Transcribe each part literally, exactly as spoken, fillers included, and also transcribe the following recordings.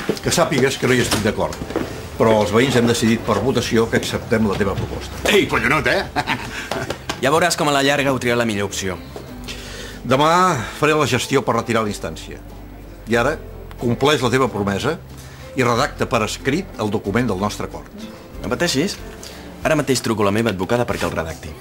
Que sàpigues que no hi estic d'acord, però els veïns hem decidit per votació que acceptem la teva proposta. Ei, collonut, eh? Ja veuràs com a la llarga ho tria la millor opció. Demà faré la gestió per retirar la instància. I ara, compleix la teva promesa i redacta per escrit el document del nostre acord. No pateixis. Ara mateix truco la meva advocada perquè el redacti.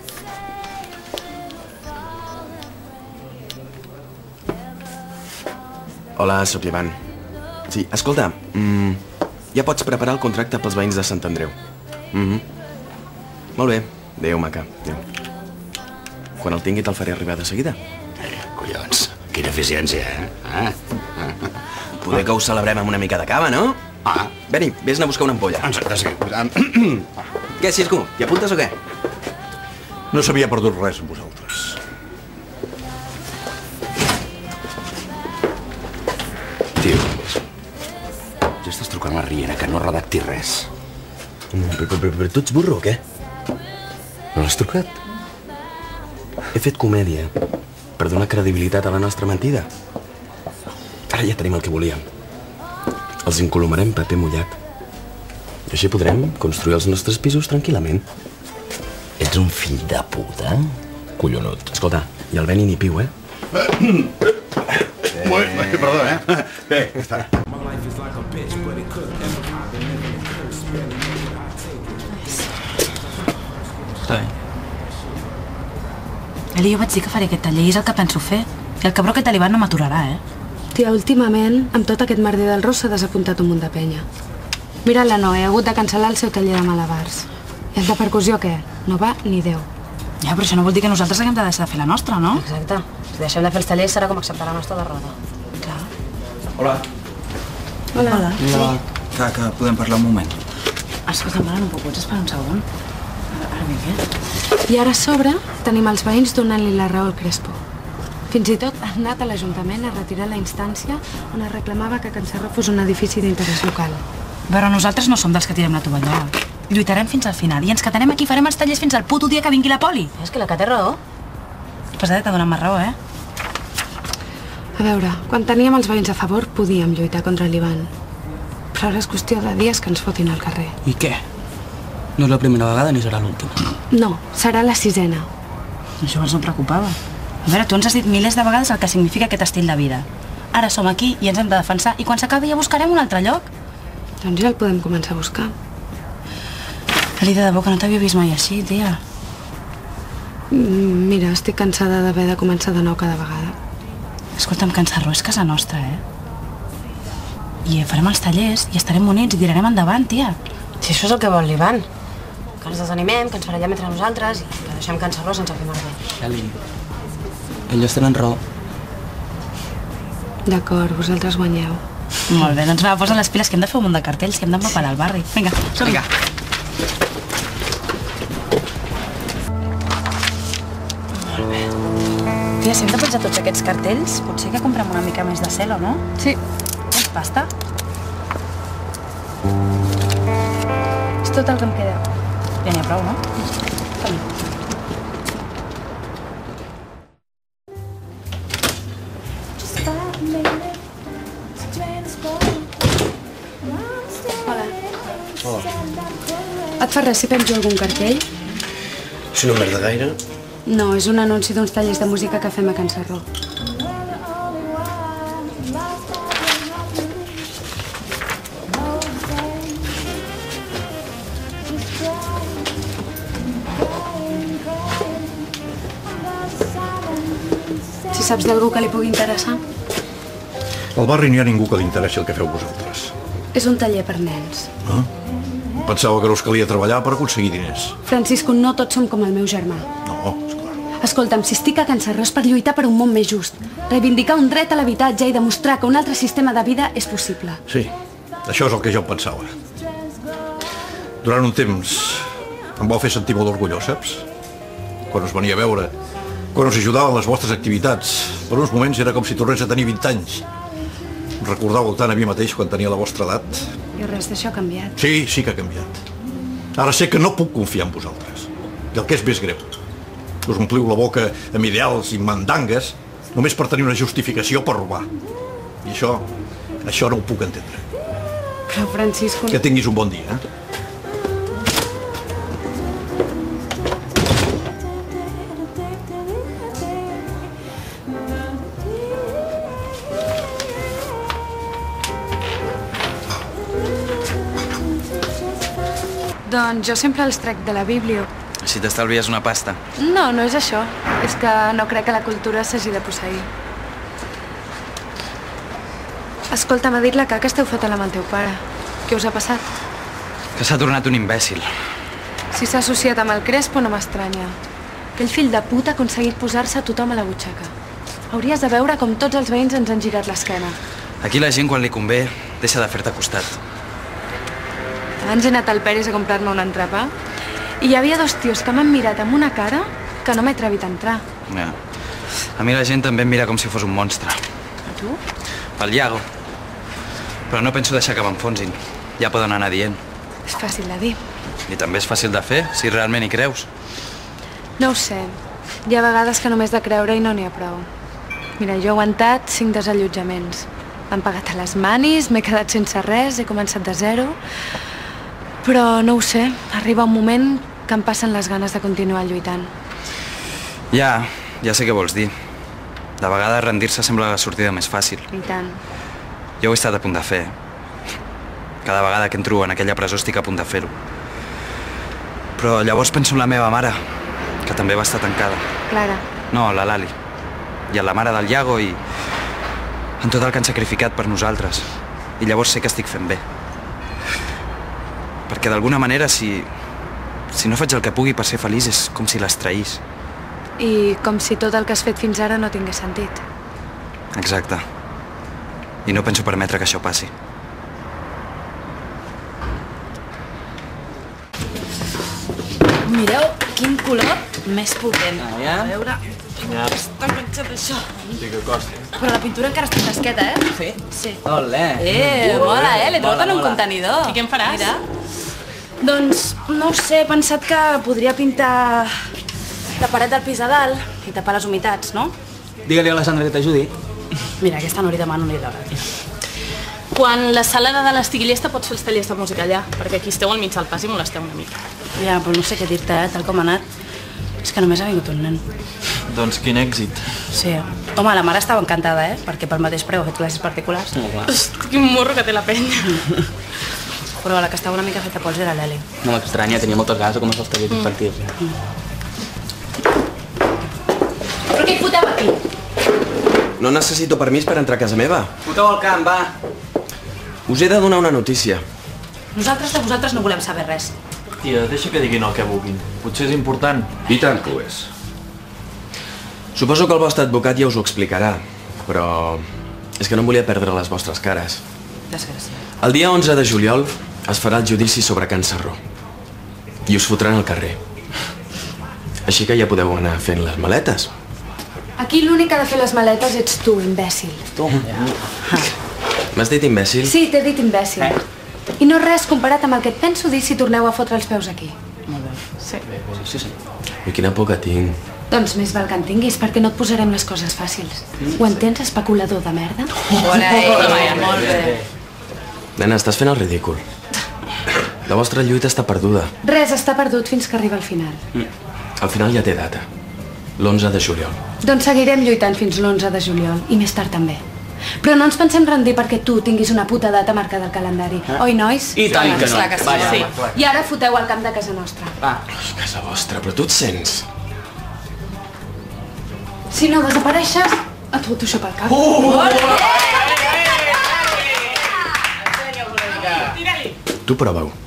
Hola, sóc l'Ivan. Sí, escolta, mmm, ja pots preparar el contracte pels veïns de Sant Andreu. Mm-hmm. Molt bé. Adéu, maca. Adéu. Quan el tingui te'l faré arribar de seguida. Eh, collons, quina eficiència, eh? Ah? Poder que ho celebrem amb una mica de cava, no? Ah. Veni, vés-ne a buscar una ampolla. Exacte, sí. Què, Cisco? T'hi apuntes o què? No s'havia perdut res amb vosaltres. Tio, ja estàs trucant la Riera, que no redacti res. Però, però, però tu ets burro o què? No l'has trucat? He fet comèdia per donar credibilitat a la nostra mentida. Ara ja tenim el que volíem. Els incolomarem paper mullat. I així podrem construir els nostres pisos tranquil·lament. Ets un fill de puta? Collonut. Escolta, i el Beni ni piu, eh? Molt, perdó, eh? Bé, està. Està bé. Eli, jo vaig dir que faré aquest taller i és el que penso fer. I el cabró aquest de l'Ivan no m'aturarà, eh? Tia, últimament, amb tot aquest merder del Ros s'ha desapuntat un munt de penya. Mira la Noe, ha hagut de cancel·lar el seu taller de malabars. I el de percussió, què? No va ni Déu. Ja, però això no vol dir que nosaltres haguem de deixar de fer la nostra, no? Exacte. Si deixem de fer els tallers serà com acceptar la nostra derrota. Clar. Hola. Hola. Hola. Hola. Que, que podem parlar un moment. Escolta, mare, no puc, pots esperar un segon? Ara, ara vinc, I ara a sobre tenim els veïns donant-li la raó al Crespo. Fins i tot ha anat a l'Ajuntament a retirar la instància on es reclamava que Can Serró fos un edifici d'interès local. Però nosaltres no som dels que tirem la tovallola. Lluitarem fins al final i ens quedarem aquí i farem els tallers fins al puto dia que vingui la poli. És que la que té raó. Pues ara t'ha donat més raó, eh? A veure, quan teníem els veïns a favor podíem lluitar contra l'Ivan. Però ara és qüestió de dies que ens fotin al carrer. I què? No és la primera vegada ni serà l'última. No, serà la sisena. Això ens no preocupava. A veure, tu ens has dit milers de vegades el que significa aquest estil de vida. Ara som aquí i ens hem de defensar i quan s'acabi ja buscarem un altre lloc. Doncs ja el podem començar a buscar. Eli, de debò que no t'havia vist mai així, tia. Mm, Mira, estic cansada d'haver de començar de nou cada vegada. Escolta'm, Can Serró és casa nostra, eh? I farem els tallers i estarem units i tirarem endavant, tia. Si això és el que vol l'Ivan. Que ens desanimem, que ens farallem entre nosaltres i que deixem Can Serró sense fer merder. Eli, ells tenen raó. D'acord, vosaltres guanyeu. Molt bé, doncs va, posa les piles que hem de fer un munt de cartells, que hem d'empaperar el barri. Vinga, som-hi. Vinga. Molt bé. Tia, si hem de penjar tots aquests cartells, potser que comprem una mica més de celo, no? Sí. Tens pasta? És tot el que em queda. Ja n'hi ha prou, no? Som-hi. Et fa res si penjo algun cartell? Si no merda gaire. No, és un anunci d'uns tallers de música que fem a Can Serró. Si saps d'algú que li pugui interessar. Al barri no hi ha ningú que li interessi el que feu vosaltres. És un taller per nens. Ah? Pensava que no us calia treballar per aconseguir diners. Francisco, no tots som com el meu germà. No, esclar. Escolta'm, si estic a Can Serró és per lluitar per un món més just, reivindicar un dret a l'habitatge i demostrar que un altre sistema de vida és possible. Sí, això és el que jo pensava. Durant un temps em vau fer sentir molt orgullós, saps? Quan us venia a veure, quan us ajudava en les vostres activitats. Per uns moments era com si tornés a tenir vint anys. Em recordàveu tant a mi mateix quan tenia la vostra edat. I res d'això ha canviat. Sí, sí que ha canviat. Ara sé que no puc confiar en vosaltres. I el que és més greu, us ompliu la boca amb ideals i mandangues només per tenir una justificació per robar. I això, això no ho puc entendre. Però, Francisco... Que tinguis un bon dia, eh? Doncs jo sempre els trec de la Bíblia. Així t'estalvies una pasta. No, no és això. És que no crec que la cultura s'hagi de posseir. Escolta, m'ha dit la Ca que esteu fotent amb el teu pare. Què us ha passat? Que s'ha tornat un imbècil. Si s'ha associat amb el Crespo no m'estranya. Aquell fill de puta ha aconseguit posar-se a tothom a la butxaca. Hauries de veure com tots els veïns ens han girat l'esquena. Aquí la gent, quan li convé, deixa de fer-te costat. Abans he anat al Peris a comprar-me un entrepà i hi havia dos tios que m'han mirat amb una cara que no m'he atrevit a entrar. Ja. A mi la gent també em mira com si fos un monstre. A tu? Pel Iago. Però no penso deixar que m'enfonsin. Ja poden anar dient. És fàcil de dir. I també és fàcil de fer, si realment hi creus. No ho sé. Hi ha vegades que només de creure i no n'hi ha prou. Mira, jo he aguantat cinc desallotjaments. M'han pagat a les manis, m'he quedat sense res, he començat de zero... Però no ho sé, arriba un moment que em passen les ganes de continuar lluitant. Ja, ja sé què vols dir. De vegades rendir-se sembla la sortida més fàcil. I tant. Jo ho he estat a punt de fer. Cada vegada que entro en aquella presó estic a punt de fer-ho. Però llavors penso en la meva mare, que també va estar tancada. Clara. No, la Lali. I en la mare del Iago i... en tot el que han sacrificat per nosaltres. I llavors sé que estic fent bé. Perquè d'alguna manera, si... si no faig el que pugui per ser feliç, és com si les traís. I com si tot el que has fet fins ara no tingués sentit. Exacte. I no penso permetre que això passi. Mireu quin color més potent. Ah, ja? A veure... Està enganxat això. Sí que costa. Però la pintura encara està fresqueta, eh? Sí? Sí. Olé! Eh, mola, eh? L'he trobat en un contenidor. I què en faràs? Mira. Doncs, no ho sé, he pensat que podria pintar la paret del pis de dalt i tapar les humitats, no? Digue-li a la Sandra que t'ajudi. Mira, aquesta no li demano ni l'hora, tio. Quan la sala de dalt estigui llesta pots fer els tallers de música allà, perquè aquí esteu al mig del pas i molesteu una mica. Ja, però no sé què dir-te, eh? Tal com ha anat. És que només ha vingut un nen. Doncs quin èxit. Sí. Home, la mare estava encantada, eh? Perquè pel mateix preu ha fet classes particulars. Hosti, quin morro que té la penya. Però la que estava una mica feta pols era l'Eli. No m'estranya, tenia moltes ganes de començar els tallers infantils. Però què hi foteu aquí? No necessito permís per entrar a casa meva. Foteu al camp, va! Us he de donar una notícia. Nosaltres de vosaltres no volem saber res. Tia, deixa que diguin el que vulguin. Potser és important. I tant que ho és. Suposo que el vostre advocat ja us ho explicarà, però és que no em volia perdre les vostres cares. Desgràcia. El dia onze de juliol es farà el judici sobre Can Sarró i us fotran al carrer. Així que ja podeu anar fent les maletes. Aquí l'únic que ha de fer les maletes ets tu, imbècil. Tu, ja. M'has dit imbècil? Sí, t'he dit imbècil. Eh? I no res comparat amb el que et penso dir si torneu a fotre els peus aquí. Molt bé. Sí. Sí, sí. I quina por que tinc. Doncs més val que en tinguis, perquè no et posarem les coses fàcils. Ho entens, especulador de merda? Hola, eh? Molt bé. Nena, estàs fent el ridícul. La vostra lluita està perduda. Res està perdut fins que arriba al final. Al final ja té data. l'onze de juliol. Doncs seguirem lluitant fins l'onze de juliol, i més tard també. Però no ens pensem rendir perquè tu tinguis una puta data marcada al calendari. Eh? Oi, nois? I tant que no. Clar que sí. Vaja, Sí. va, I ara foteu al camp de casa nostra. va. Casa vostra, però tu et sents? Si no desapareixes, et foto això pel cap. Tu prova-ho.